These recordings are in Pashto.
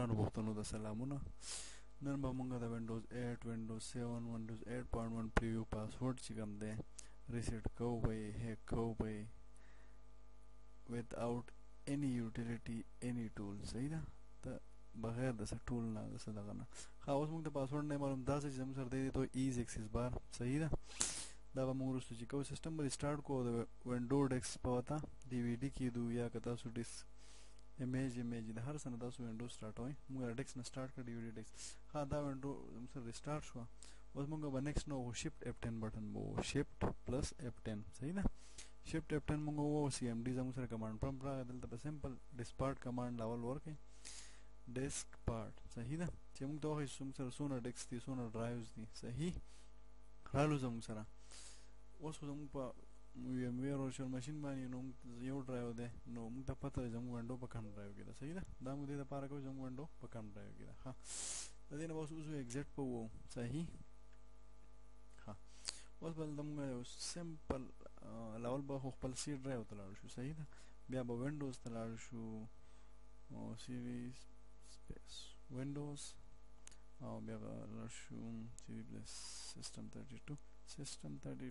ګرانو پښتنو ته سلامونه. نن به موږ د وینډوز 8 وینډوز 7 وینډوز 8.1 پریویو پاسورډ چې کوم دی ریسیټ کوو به یې هیک کوو به یې without any utility any tool. صحیح ده؟ ته بغیر د څه ټول نه د څه دغه نه. ښه اوس موږ د پاسورډ نه معلوم دا څه چې زموږ سره دی ته ایز اکسس بار. صحیح ده؟ دا به موږ وروسته چې کوو سیسټم به ریسټارټ کوو د وینډو ډیسک په وته ډي وي ډي کېدو یا که تاسو ډیسک امیج د هر څه نه تاسو وینډو سټارټوئ. موږ ډیسک نه سټارټ کړ ډي وي ډي ډیسک. ښه دا وینډو زموږ سره ریسټارټ شوه. اوس موږ به نیکسټ نو شفټ F10 بټن به وو شفټ پلس F10. صحیح ده؟ شفټ F10 موږ وو سی ام ډي زموږ سره کمانډ پرمپټ راغی. دلته به سمپل ډیسپارټ کمانډ لاول ورکړئ ډیسک پارټ. صحیح ده؟ چې موږ ته وښایي زموږ سره څونه ډیسک دي څونه ډرایوز دي. صحیح رالو زموږ سره اوس خو زموږ په ویر ورچوال ماشین باندې نو یو ډرایو دی نو موږ ته پته ده زموږ وینډو په کم ډرایو کې ده. صحیح ده؟ دا موږ دې دپاره کوو زموږ وینډو په کم ډرایو کې ده. ښه د دې نه به اوس ایګزټ په ووو. صحیح ښه اوس به دلته موږ یو سمپل لاول به خو خپل سی ډرایو ته لاړ شو. صحیح ده؟ بیا به وینډوز ته لاړ شو سیریز سپیس وینډوز او بیا به لاړ شو سیریز سیسټم 32 سیسټم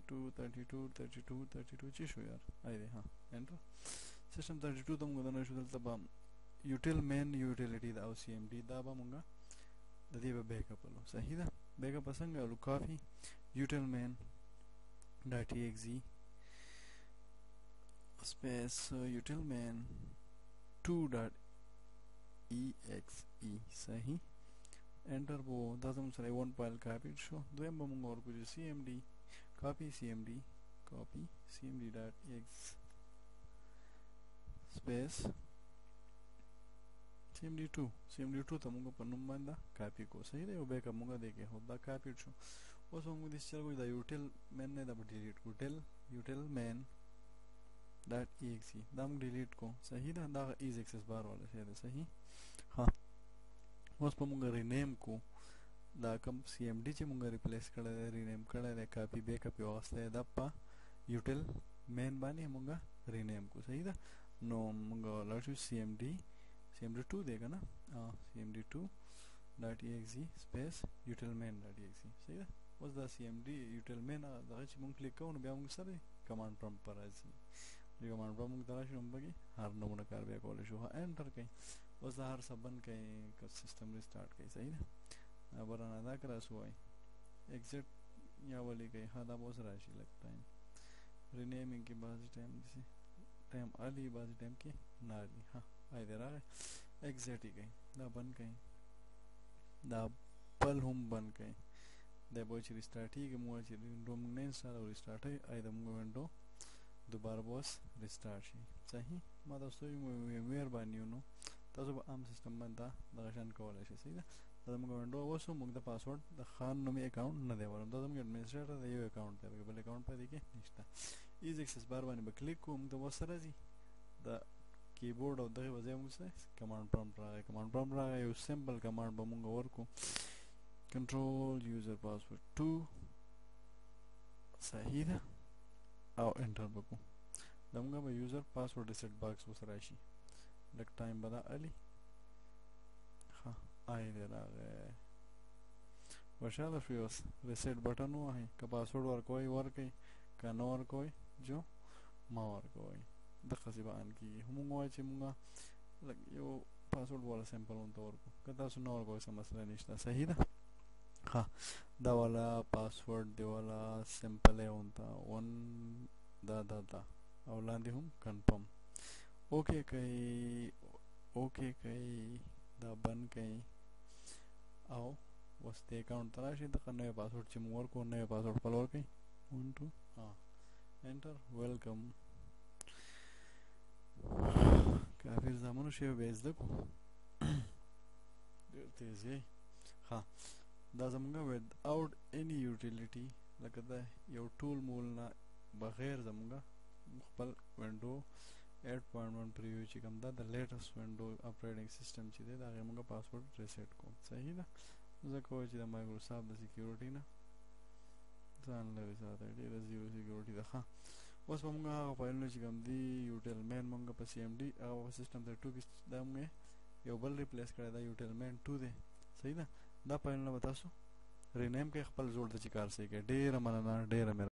32 چې شو یار آی دی. ها انټر سیسټم 32 ته موږ دننه شو. دلته به یوټیل مین یوټیلیټي دا او سی ام ډي دا به موږ د دې به بیک اپ ولو. صحیح ده؟ بیک اپ څنګه ولو؟ کافي یوټیل مین ډاټ ای ایکس ای سپیس یوټیل مین 2.exe. صحیح انټر بو دا زموږ سره ون فایل کاپی شو. دویم به موږ ورکو چې سی ام ډي کاپی سی ام ډي ډاټ ایکس سپیس سی ام ډي 2 ته موږ په نوم باندې کاپی کو. صحیح ده؟ یو بیک اپ موږ دی کې هو دا کاپی شو. اوس موږ دې چل کوو دا یوټیل مین نه دا به ډیلیټ کو یوټیل مین ډاټ ایکس دا موږ ډیلیټ کو. صحیح ده؟ دا ایز اکسس بار والا شی ده. صحیح ها اوس په موږ رینیم کو دا کم سی ام ډي چې موږ ریپلیس کړی دی رینیم کړی دی کاپی بیک اپ یې واخیستی دا په یوټیل مین باندې موږ رینیم کو. صحیح ده؟ نو موږ لاړ شو سی ام ډي 2 دی که نه سی ام ډي 2 ډاټ ای ایکس ای سپیس یوټیل مین ډاټ ای ایکس ای. صحیح ده؟ اوس دا سی ام ډي یوټیل مین دغه چې موږ کلیک کوو نو بیا موږ سره کمانډ پرمپټ په راځي. کمانډ پرمپټ موږ ته راشي نو پکې هر نمونه کار بیا کولی شو. انټر کوئ. اوس دا هر څه بند کوئ که سیسټم ریسټارټ کوئ. صحیح ده؟ برانه دا که راسو وایي ایګزټ یا ولې کوئ. ښه دا به اوس راشي لږ ټایم رینیمینګ کې بعضې ټایم الی بعضې ټایم کې نه الی. ښه آی دی راغی ایګزټ یې کوئ. دا بند کوئ. دا بل هم بند کوئ. دا به چې ریسټارټېږي موږ چې وینډو موږ نه انسټال او ریسټارټوي آی د موږ وینډو دوباره به اوس ریسټارټ شي. صحیح ما تاسو ته ویر باندې یو نو تاسو به عام سیسټم باندې دغه شان کولی شئ. صحیح ده؟ دا زموږ وینډو اوس موږ د پاسورډ د خان نومي اکاونټ نه دی ولم دا زموږ اډمنسټریټر د یو اکاونټ دی بل اکاونټ په دې کې نشته. ایز اکسس بار باندې به کلیک کوو موږ ته اوس راځي د کیبورډ او دغې وځای موږ سره کمانډ پرمپټ راغی یو سمپل کمانډ به موږ ورکو کنټرول یوزر پاسورډ 2. صحیح ده؟ او انټر به کوو. دا موږ به یوزر پاسورډ ریسیټ باکس اوس راشي لږ ټایم به دا الي. ښه آی دی راغی خوشحاله شوي. اوس ریسیټ بټن ووهئ که پاسورډ ورکوئ ورکئ که نه ورکوئ جو مه ورکوئ. دقسې به ان کېږي. موږ ووایو چې موږ لږ یو پاسورډ والا سمپل ونته ورکو که تاسو نه ورکوئ څه مسله نشته. صحیح ده؟ ها دا والا پاسورډ دی والا سمپل یې ونته ون دا او لاندې هم کنفرم اوکې کوئ دا بند کوئ او اوس دې اکاونټ ته راشئ دغه نوی پاسورډ چې موږ ورکړو نوی پاسورډ خپل ورکړئ 1 2 انټر ویلکم. کافي زامنو شی بیا یې زده کړو ډېر تیز یې. ښه دا زموږ without any utility لکه دا یو ټول مول نه بغیر زموږ خپل وینډو 8.1 پریویو چې کوم دا د لیټسټ وینډو اپریټینګ سیسټم چې دی د هغې موږ پاسورډ ریسیټ کوو. صحیح ده؟ ځکه وایي چې د مایکروسافټ د سیکیورټي نه ځان لرې ساتئ ډېره زیرو سیکیورټي ده. ښه اوس به موږ هغه فایلونه چې کوم دي یوټیل مین موږ په سی ام ډي هغه په سیسټم 32 کې دا موږ یو بل ریپلیس کړی دا یوټیل مین 2 دی صحیح ده دا فایلونه به تاسو رینیم کې خپل زوړ د چې کار صحیح کوي ډېره مننه ډېره